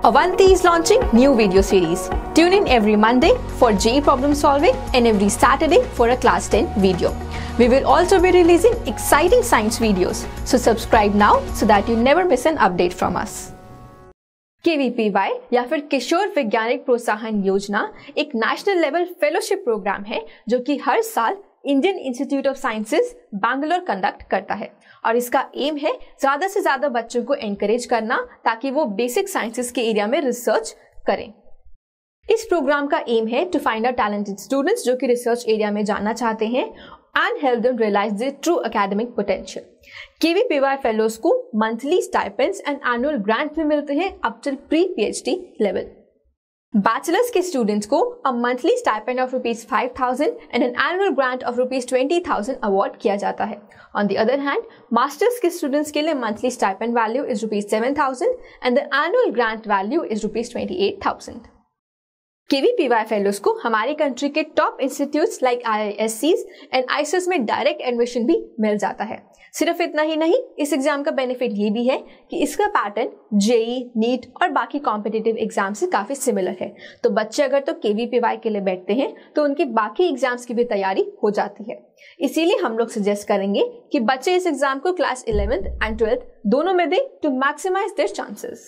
Avanti is launching new video series. Tune in every Monday for JEE problem solving and every Saturday for a class 10 video. We will also be releasing exciting science videos. So subscribe now so that you never miss an update from us. KVPY या फिर किशोर वैज्ञानिक प्रोत्साहन योजना एक national level fellowship programme है जो कि हर साल Indian institute of sciences Bangalore conduct करता है और इसका एम है ज्यादा से ज्यादा बच्चों को एनकरेज करना ताकि वो बेसिक साइंसेज के एरिया में रिसर्च करें। इस प्रोग्राम का एम है to find out talented students जो कि रिसर्च एरिया में जाना चाहते हैं and help them realize their true academic potential. KVPY fellows को monthly stipends and annual grant भी मिलते हैं up till pre-PhD level. Bachelors के students को a monthly stipend of ₹5,000 and an annual grant of ₹20,000 award किया जाता है. On the other hand, masters के students के लिए monthly stipend value is ₹7,000 and the annual grant value is ₹28,000. KVPY fellows को हमारी कंट्री के top institutes like IISc's and IISc में डायरेक्ट एडमिशन भी मिल जाता है। सिर्फ इतना ही नहीं, इस एग्जाम का बेनिफिट ये भी है कि इसका पैटर्न JEE, नीट और बाकी कॉम्पिटिटिव एग्जाम से काफी सिमिलर है। तो बच्चे अगर तो KVPY के लिए बैठते हैं तो उनकी बाकी एग्जाम्स की भी तैयारी हो जाती है। इसीलिए हम लोग सजेस्ट करेंगे कि बच्चे इस एग्जाम को क्लास 11th एंड 12th दोनों में दें to maximise their chances.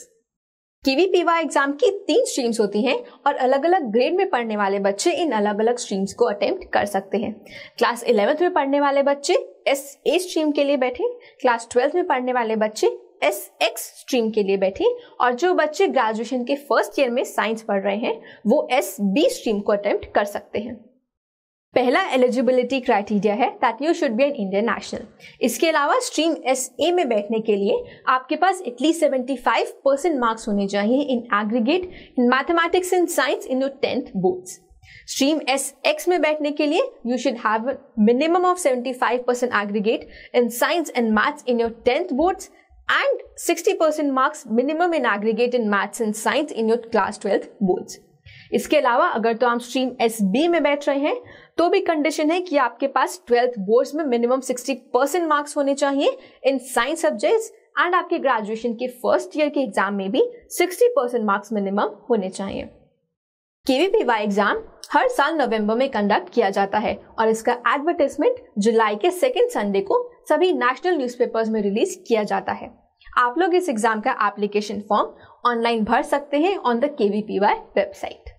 KVPY exam की 3 स्ट्रीम्स होती हैं और अलग अलग ग्रेड में पढ़ने वाले बच्चे इन अलग अलग स्ट्रीम्स को अटेम्प्ट कर सकते हैं। क्लास 11th में पढ़ने वाले बच्चे SA स्ट्रीम के लिए बैठे, क्लास 12th में पढ़ने वाले बच्चे SX स्ट्रीम के लिए बैठे और जो बच्चे ग्रेजुएशन के फर्स्ट ईयर में साइंस पढ़ रहे हैं वो SB स्ट्रीम को अटेम्प्ट कर सकते हैं। पहला एलिजिबिलिटी क्राइटेरिया है that you should be an Indian national. इसके अलावा स्ट्रीम SA में बैठने के लिए आपके पास एटलीस्ट 75% मार्क्स होने चाहिए in aggregate in mathematics and science in your 10th boards. Stream SX में बैठने के लिए you should have minimum of 75% aggregate in science and maths in your 10th boards and 60% marks minimum in aggregate in maths and science in your class 12th boards. इसके अलावा अगर तो आप stream SB में बैठ रहे हैं तो भी कंडीशन है कि आपके पास 12th बोर्ड्स में मिनिमम 60% मार्क्स होने चाहिए इन साइंस सब्जेक्ट्स एंड आपके ग्रेजुएशन के फर्स्ट ईयर के एग्जाम में भी 60% मार्क्स मिनिमम होने चाहिए। KVPY एग्जाम हर साल नवंबर में कंडक्ट किया जाता है और इसका एडवर्टाइजमेंट जुलाई के 2nd संडे को सभी नेशनल न्यूज़पेपर्स में रिलीज किया जाता है। आप लोग इस एग्जाम का एप्लीकेशन फॉर्म ऑनलाइन भर सकते हैं on the KVPY website.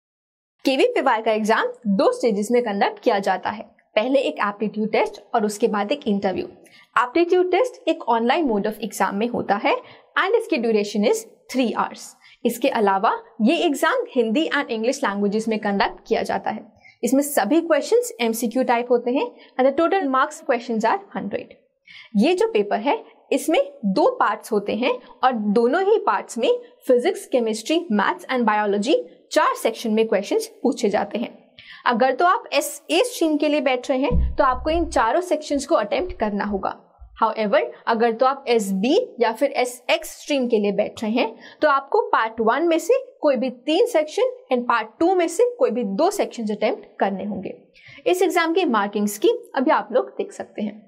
KVPY का एग्जाम 2 स्टेजेस में कंडक्ट किया जाता है। पहले एक एप्टीट्यूड टेस्ट और उसके बाद एक इंटरव्यू। एप्टीट्यूड टेस्ट एक ऑनलाइन मोड ऑफ एग्जाम में होता है एंड इसकी ड्यूरेशन इज 3 आवर्स। इसके अलावा ये exam Hindi and English languages में कंडक्ट किया जाता है। इसमें सभी क्वेश्चंस MCQ टाइप होते हैं and the total marks questions are 100। ये जो पेपर है इसमें 2 पार्ट्स होते हैं और दोनों ही पार्ट्स में physics, chemistry, maths and biology 4 section में क्वेश्चंस पूछे जाते हैं। अगर तो आप SA स्ट्रीम के लिए बैठ रहे हैं तो आपको इन चारों सेक्शंस को अटेम्प्ट करना होगा। हाउएवर अगर तो आप SB या फिर SX स्ट्रीम के लिए बैठ रहे हैं तो आपको पार्ट 1 में से कोई भी 3 सेक्शन एंड पार्ट 2 में से कोई भी 2 सेक्शंस अटेम्प्ट करने होंगे। इस एग्जाम की मार्किंग स्कीम अभी आप लोग देख सकते हैं।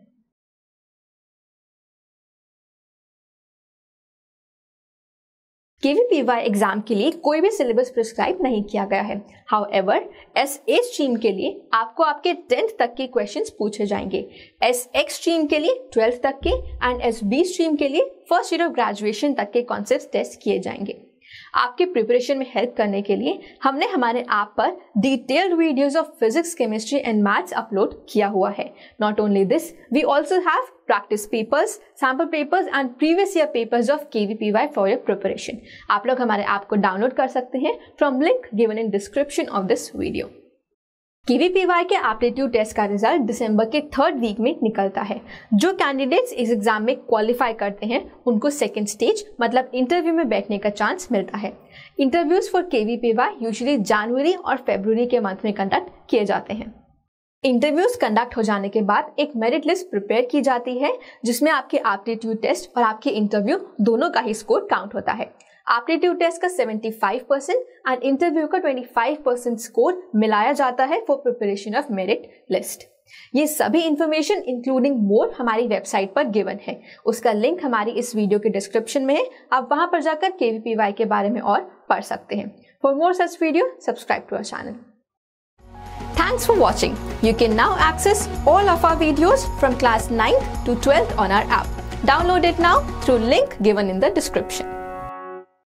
KVPY एग्जाम के लिए कोई भी सिलेबस प्रिस्क्राइब नहीं किया गया है। हाउएवर SA स्ट्रीम के लिए आपको आपके 10th तक के क्वेश्चंस पूछे जाएंगे, SX स्ट्रीम के लिए 12th तक के एंड SB स्ट्रीम के लिए फर्स्ट ईयर ऑफ ग्रेजुएशन तक के कॉन्सेप्ट्स टेस्ट किए जाएंगे। आपके प्रिपरेशन में हेल्प करने के लिए हमने हमारे ऐप पर detailed videos of physics, chemistry and maths upload किया हुआ है। Not only this, we also have practice papers, sample papers and previous year papers of KVPY for your preparation. आप लोग हमारे ऐप को डाउनलोड कर सकते हैं from link given in description of this video. KVPY के एप्टीट्यूड टेस्ट का result दिसंबर के 3rd वीक में निकलता है। जो कैंडिडेट्स इस एग्जाम में क्वालिफाई करते हैं उनको 2nd स्टेज मतलब इंटरव्यू में बैठने का चांस मिलता है। इंटरव्यूज फॉर KVPY यूजुअली जनवरी और फरवरी के मंथ में कंडक्ट किए जाते हैं। इंटरव्यूज कंडक्ट हो जाने के बाद एक मेरिट लिस्ट प्रिपेयर की जाती है जिसमें आपके एप्टीट्यूड टेस्ट और आपके इंटरव्यू दोनों का ही स्कोर काउंट होता है। एप्टीट्यूड टेस्ट का 75% एंड इंटरव्यू का 25% स्कोर मिलाया जाता है for preparation of merit list. ये सभी इंफॉर्मेशन इंक्लूडिंग मोर हमारी वेबसाइट पर गिवन है। उसका लिंक हमारी इस वीडियो के डिस्क्रिप्शन में है। आप वहां पर जाकर KVPY के बारे में और पढ़ सकते हैं। For more such video, subscribe to our channel. Thanks for watching. You can now access all of our videos from class 9th to 12th on our app. Download it now through link given in the description.